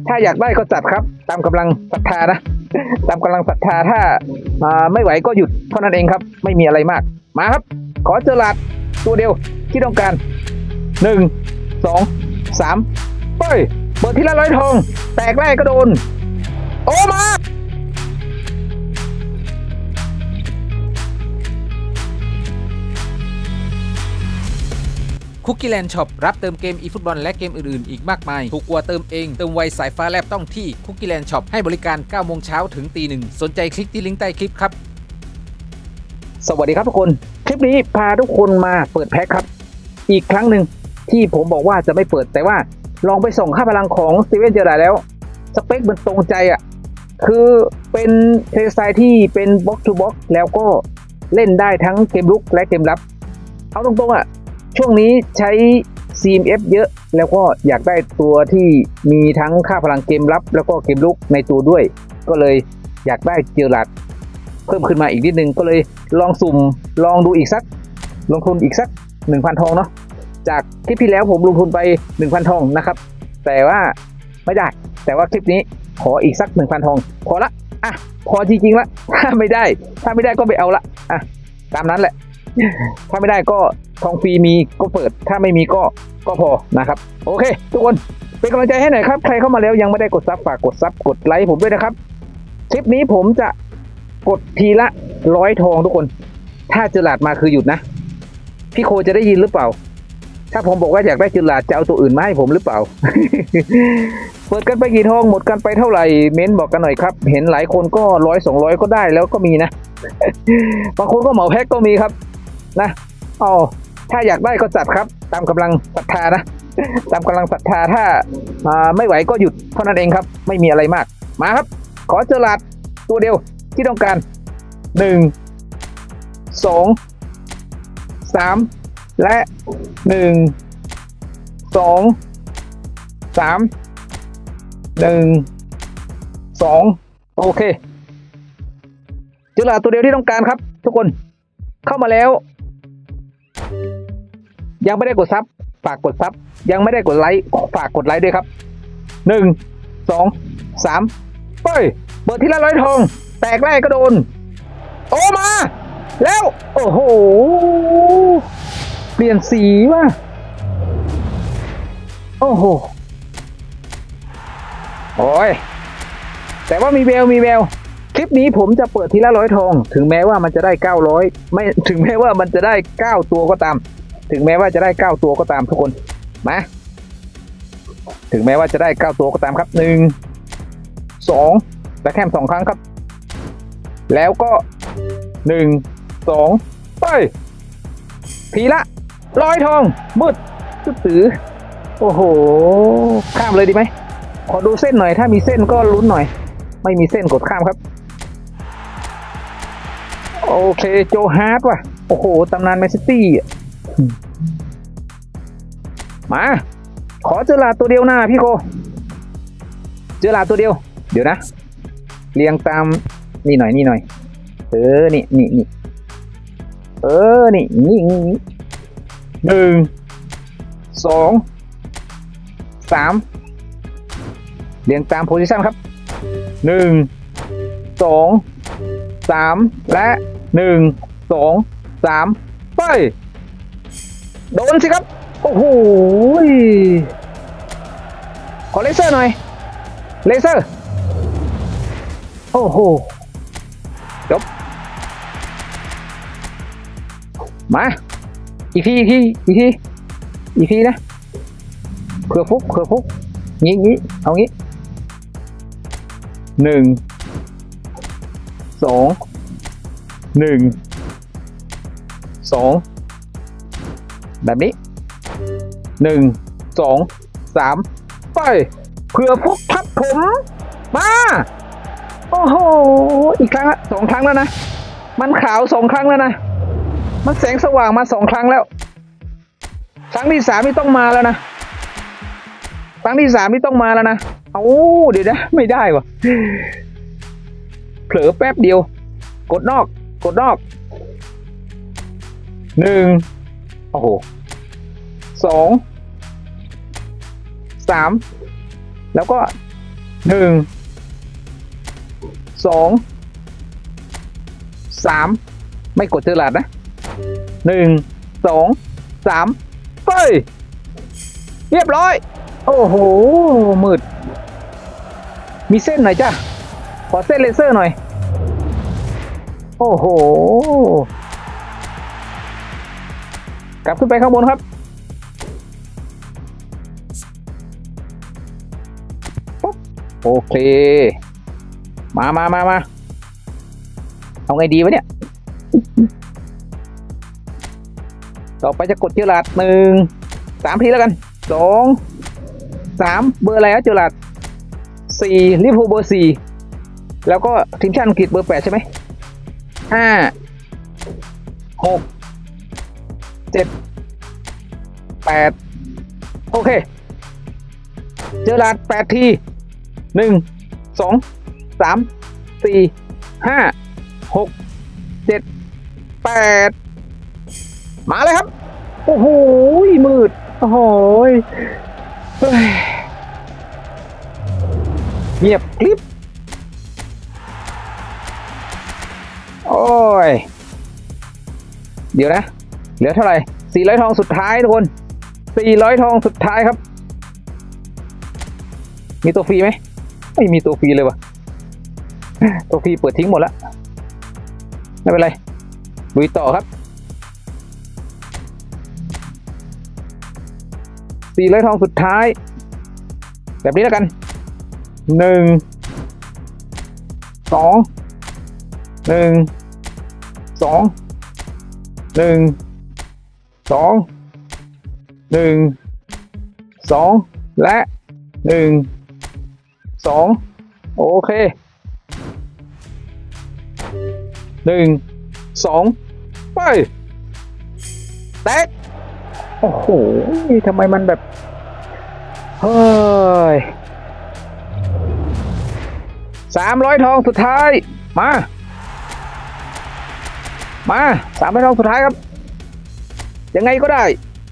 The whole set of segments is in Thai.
ถ้าอยากได้ก็จัดครับตามกำลังศรัทธานะตามกำลังศรัทธาถ้าไม่ไหวก็หยุดเท่านั้นเองครับไม่มีอะไรมากมาครับขอเจอหลาดตัวเดียวที่ต้องการ1 2 3เปิดทีละ100 ทองแตกแรกก็โดนโอ้มาคุกกี้แลนด์ช็อปรับเติมเกมอีฟุตบอลและเกมอื่นๆอีกมากมายถูกกว่าเติมเองเติมไวสายฟ้าแลบต้องที่คุกกี้แลนด์ช็อปให้บริการ 9 โมงเช้าถึงตี 1สนใจคลิกที่ลิงก์ใต้คลิปครับสวัสดีครับทุกคนคลิปนี้พาทุกคนมาเปิดแพ็คครับอีกครั้งหนึ่งที่ผมบอกว่าจะไม่เปิดแต่ว่าลองไปส่องค่าพลังของสตีเวนเจอร์แล้วสเปคมันตรงใจอ่ะคือเป็นเพลย์สไตล์ที่เป็นบ็อกซ์ทูบ็อกซ์แล้วก็เล่นได้ทั้งเกมรุกและเกมรับเอาตรงๆอ่ะช่วงนี้ใช้ CMF เยอะแล้วก็อยากได้ตัวที่มีทั้งค่าพลังเกมรับแล้วก็เกมรุกในตัวด้วยก็เลยอยากได้เจอร์ราร์ดเพิ่มขึ้นมาอีกนิดนึงก็เลยลองสุ่มลองดูอีกสักลงทุนอีกสัก 1,000 ทองเนาะจากคลิปที่แล้วผมลงทุนไป 1,000 ทองนะครับแต่ว่าไม่ได้แต่ว่าคลิปนี้ขออีกสัก 1,000 ทองพอละอ่ะพอจริงๆละถ้าไม่ได้ก็ไปเอาละอ่ะตามนั้นแหละถ้าไม่ได้ก็ทองฟรีมีก็เปิดถ้าไม่มีก็พอนะครับโอเคทุกคนเป็นกำลังใจให้หน่อยครับใครเข้ามาแล้วยังไม่ได้กดซับฝากกดซับกดไลค์ผมด้วยนะครับคลิปนี้ผมจะกดทีละ100 ทองทุกคนถ้าเจอหลาดมาคือหยุดนะพี่โคจะได้ยินหรือเปล่าถ้าผมบอกว่าอยากได้เจอหลาดจะเอาตัวอื่นมาให้ผมหรือเปล่า เปิดกันไปกี่ทองหมดกันไปเท่าไหร่เม้นบอกกันหน่อยครับเห็นหลายคนก็100-200ก็ได้แล้วก็มีนะ บางคนก็เหมาแพ็คก็มีครับนะอ๋อถ้าอยากได้ก็จัดครับตามกำลังศรัทธานะตามกำลังศรัทธาถ้าไม่ไหวก็หยุดเท่านั้นเองครับไม่มีอะไรมากมาครับขอเจอหลาดตัวเดียวที่ต้องการ1 2 3และ1 2 3 1 2โอเคเจอหลาดตัวเดียวที่ต้องการครับทุกคนเข้ามาแล้วยังไม่ได้กดซับฝากกดซับยังไม่ได้กดไลค์ฝากกดไลค์ด้วยครับ1 2 3เปิดทีละ100 ทองแตกแรกก็โดนโอ้มาแล้วโอ้โหเปลี่ยนสีว่ะโอ้โหโอ้ยแต่ว่ามีแววคลิปนี้ผมจะเปิดทีละ100 ทองถึงแม้ว่ามันจะได้900ไม่ถึงแม้ว่ามันจะได้9ตัวก็ตามถึงแม้ว่าจะได้9ตัวก็ตามทุกคนมาถึงแม้ว่าจะได้9ตัวก็ตามครับ1 2และแค่2 ครั้งครับแล้วก็1 2ไปทีละ100 ทองมืดตื้อโอ้โหข้ามเลยดีไหมขอดูเส้นหน่อยถ้ามีเส้นก็ลุ้นหน่อยไม่มีเส้นกดข้ามครับโอเคโจฮาร์ดว่ะโอ้โหตำนานแมนซิตี้มาขอเจอหลาดตัวเดียวนะพี่โคเจอหลาดตัวเดียวเดี๋ยวนะเรียงตามนี่หน่อยนี่นี่1 2 3เรียงตามโพซิชันครับ1 2 3และ1 2 3ไปโดนสิครับโอ้โหขอเลเซอร์หน่อยเลเซอร์โอ้โหจบมาอีกทีนะเผื่อฟุกงี้เอางี้1 2 แบบนี้1 2 3ไปเผื่อฟุกทับผมมาโอ้โหอีกครั้งละ2 ครั้งแล้วนะมันขาว2 ครั้งแล้วนะมันแสงสว่างมา2 ครั้งแล้วครั้งที่3นี่ต้องมาแล้วนะครั้งที่3นี่ต้องมาแล้วนะเอาเดี๋ยวนะไม่ได้วะเผลอแป๊บเดียวกดนอก1โอ้โห2 3แล้วก็ 1 2 3ไม่กดเจอหลาดนะ1 2 3ไปเรียบร้อยโอ้โหมืดมีเส้นหน่อยจ้ะขอเส้นเลเซอร์หน่อยโอ้โหกลับขึ้นไปข้างบนครับโอเคมาเอาไงดีวะเนี่ยต่อไปจะกดเจอหลาด3 ทีแล้วกัน2 3เบอร์อะไรนะเจอหลาด4ลิเวอร์พูลเบอร์4แล้วก็ทีมชาติอังกฤษเบอร์8ใช่ไหม5 6 7 8โอเคเจอหลาด8 ที1 2 3 4 5 6 7 8มาเลยครับโอ้โหมืดโอ้โหเงียบกริบโอ้ยเดี๋ยวนะเหลือเท่าไหร่400 ทองสุดท้ายทุกคน400 ทองสุดท้ายครับมีตัวฟรีไหมไม่มีตัวฟรีเลยวะตัวฟรีเปิดทิ้งหมดแล้วไม่เป็นไรลุยต่อครับ400 ทองสุดท้ายแบบนี้แล้วกัน1 2 1 2 1 2 1 2และ1 2โอเค1 2ไปแตกโอ้โหทำไมมันแบบเฮ้ย300 ทองสุดท้ายมา300 ทองสุดท้ายครับยังไงก็ได้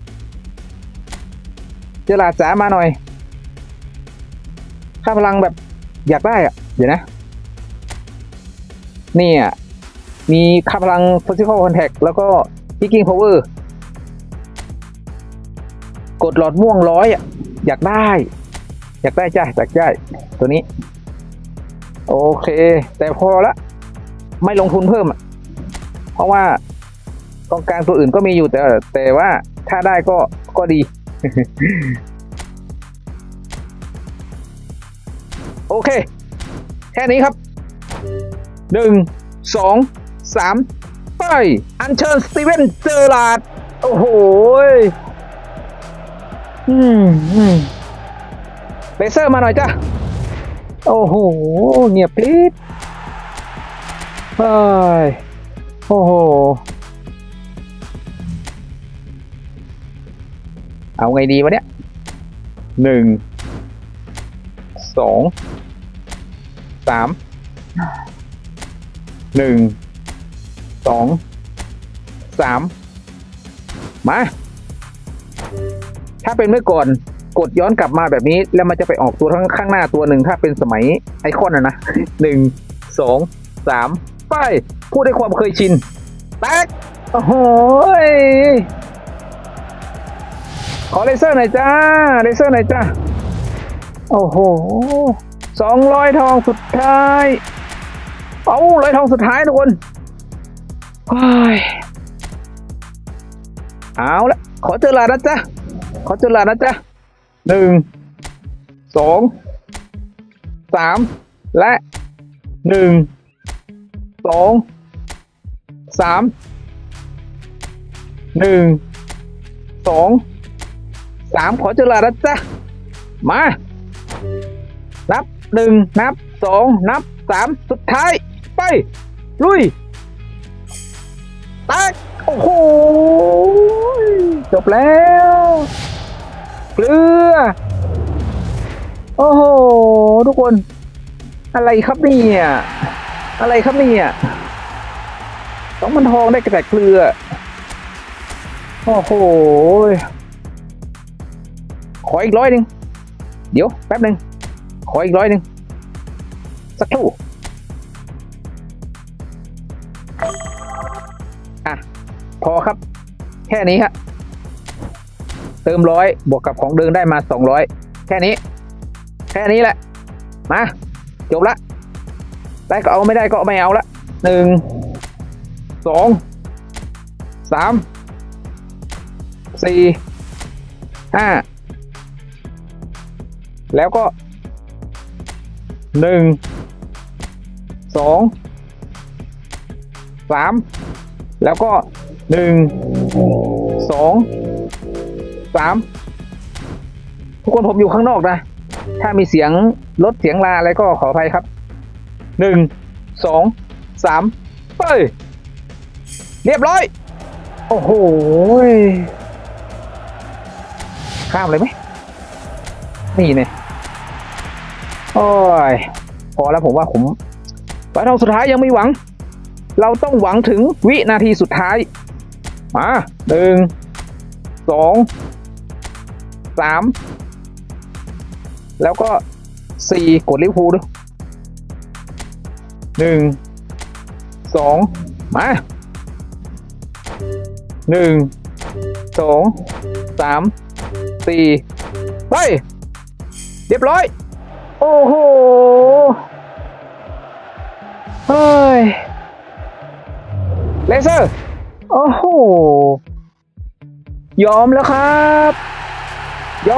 เจอหลาดจ๋ามาหน่อยค่าพลังแบบอยากได้อะเดี๋ยวนะนี่อ่ะมีค่าพลัง physical contact แล้วก็ picking power กดหลอดม่วง100อ่ะอยากได้จ้ะอยากได้ตัวนี้โอเคแต่พอละไม่ลงทุนเพิ่มอ่ะเพราะว่ากองกลางตัวอื่นก็มีอยู่แต่ว่าถ้าได้ก็ดี โอเคแค่นี้ครับ1 2 3ไปอัญเชิญสตีเวนเจอร์ลาร์ดโอ้โหเลเซอร์มาหน่อยจ้ะโอ้โหเงียบกริบโอ้โหเอาไงดีวะเนี่ย1 2 3 1 2 3มาถ้าเป็นเมื่อก่อนกดย้อนกลับมาแบบนี้แล้วมันจะไปออกตัวข้างหน้าตัวหนึ่งถ้าเป็นสมัยไอคอนนะ1 2 3ไปพูดด้วยความเคยชินแตกโอ้โหขอเลเซอร์หน่อยจ้าโอ้โห200 ทองสุดท้าย100 ทองสุดท้ายทุกคนเอาละขอเจอหลาดนะจ๊ะ1 2 3และ1 2 3 1 2 3ขอเจอหลาดนะจ๊ะมานับ1นับ2นับ3สุดท้ายไปลุยแตกโอ้โหจบแล้วเกลือโอ้โหทุกคนอะไรครับเนี่ย2,000 ทองได้กระแตกเกลือโอ้โหขออีก100เดี๋ยวแป๊บนึงขออีก100 สักครู่พอครับแค่นี้ครับเติม100บวกกับของเดิมได้มา200แค่นี้แหละมาจบละได้ก็เอาไม่ได้ก็ไม่เอาละ1 2 3 4 5แล้วก็1 2 3แล้วก็1 2 3ทุกคนผมอยู่ข้างนอกนะถ้ามีเสียงรถเสียงลาอะไรก็ขออภัยครับ1 2 3ไปเรียบร้อยโอ้โหข้ามเลยไหมนี่เนี่ยโอ้ยพอแล้วผมว่าผมไฟนอลสุดท้ายยังไม่หวังเราต้องหวังถึงวินาทีสุดท้ายมา1 2 3แล้วก็4กดลิเวอร์พูลด้วย1 2มา1 2 3 4ไปเรียบร้อยโอ้โหเฮ้ยเลเซอร์โอ้โหยอมแล้วครับเจ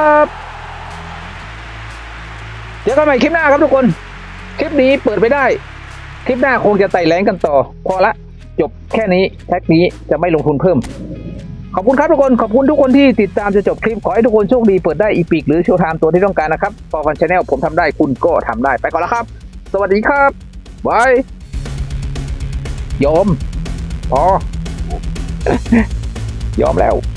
อกันใหม่คลิปหน้าครับทุกคนคลิปนี้เปิดไปได้คลิปหน้าคงจะไต่แรงกันต่อพอละจบแค่นี้แท็กนี้จะไม่ลงทุนเพิ่มขอบคุณครับทุกคนขอบคุณทุกคนที่ติดตามจะจบคลิปขอให้ทุกคนโชคดีเปิดได้อีพิกหรือโชว์ไทม์ตัวที่ต้องการนะครับฟอร์ฟันชาแนลผมทำได้คุณก็ทำได้ไปก่อนแล้วครับสวัสดีครับบายยอมพอยอมแล้ว